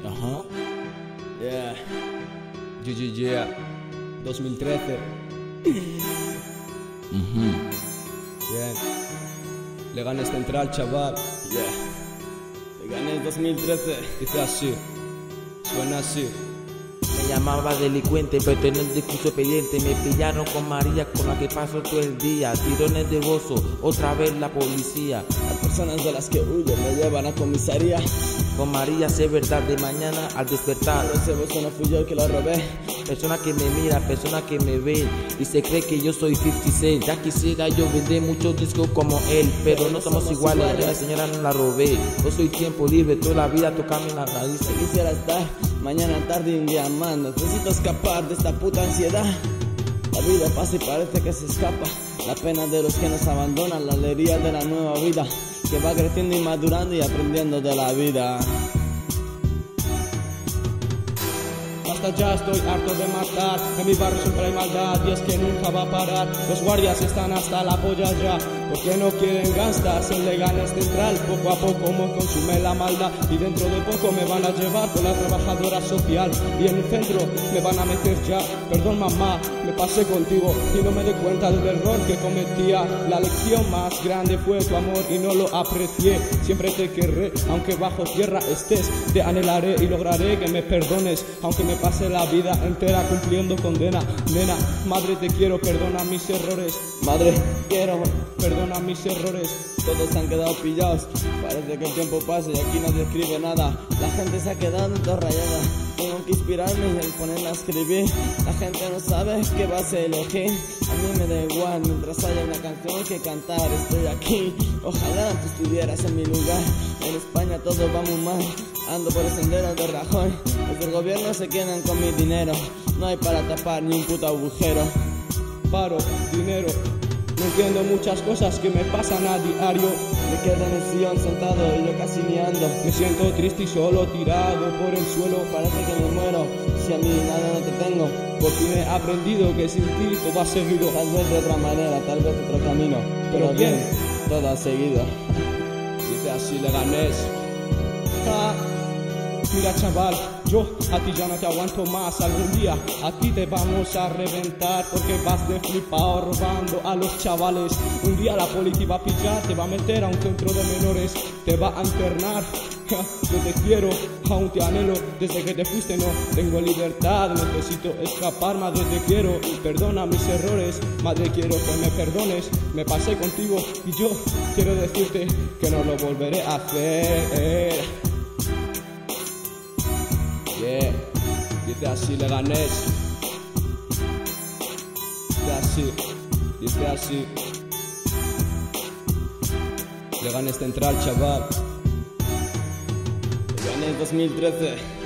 Ajá. Yeah. GG 2013. Bien. Leganés Central, chaval. Yeah. Leganés 2013. Dice así. Suena así. Me llamaba delincuente, pero tenía el discurso pendiente. Me pillaron con María, con la que paso todo el día. Tirones de gozo, otra vez la policía. Las personas de las que huyo me llevan a comisaría. Con María sé verdad de mañana al despertar. Pero ese bolso no fui yo el que lo robé. Persona que me mira, persona que me ve y se cree que yo soy 50 Cent. Ya quisiera yo vender muchos discos como él, pero no somos iguales. La señora no la robé. Yo soy tiempo libre, toda la vida tocando las raíces. Quisiera estar mañana, tarde y un día más. Necesito escapar de esta puta ansiedad. La vida pasa y parece que se escapa. La pena de los que nos abandonan, la alegría de la nueva vida que va creciendo y madurando y aprendiendo de la vida. Basta ya, estoy harto de matar. En mi barrio siempre hay maldad y es que nunca va a parar. Los guardias están hasta la polla ya, porque no quieren gastas en Leganés Central. Poco a poco me consume la maldad y dentro de poco me van a llevar con la trabajadora social. Y en el centro me van a meter ya. Perdón mamá, me pasé contigo y no me di cuenta del error que cometía. La lección más grande fue tu amor y no lo aprecié. Siempre te querré, aunque bajo tierra estés. Te anhelaré y lograré que me perdones, aunque me pase la vida entera cumpliendo condena. Nena, madre te quiero, perdona mis errores. Madre, quiero, perdona mis errores. Todos han quedado pillados. Parece que el tiempo pasa y aquí nadie escribe nada. La gente se ha quedado toda rayada. Tengo que inspirarme y ponerme a escribir. La gente no sabe qué vas a elegir. A mí me da igual, mientras haya una canción que cantar, estoy aquí. Ojalá tú estuvieras en mi lugar. En España todo va muy mal. Ando por el sendero de Rajoy. Los del gobierno se quedan con mi dinero. No hay para tapar ni un puto agujero. Paro, dinero. No entiendo muchas cosas que me pasan a diario. Me quedo en el sillón sentado y yo casi ni ando. Me siento triste y solo tirado por el suelo. Parece que me muero si a mí nada no te tengo. Por fin he aprendido que sin ti todo ha seguido. Tal vez de otra manera, tal vez otro camino, pero bien, todo ha seguido. Dice así Leganés. Mira chaval, yo a ti ya no te aguanto más. Algún día a ti te vamos a reventar, porque vas de flipado robando a los chavales. Un día la poli te va a pillar, te va a meter a un centro de menores, te va a internar. Yo te quiero, aún te anhelo. Desde que te fuiste no tengo libertad. Necesito escapar, madre te quiero. Perdona mis errores, madre quiero que me perdones. Me pasé contigo y yo quiero decirte que no lo volveré a hacer. Yeah. Dice así Leganés. Dice así. Dice así. Leganés Central, chaval. Leganés 2013.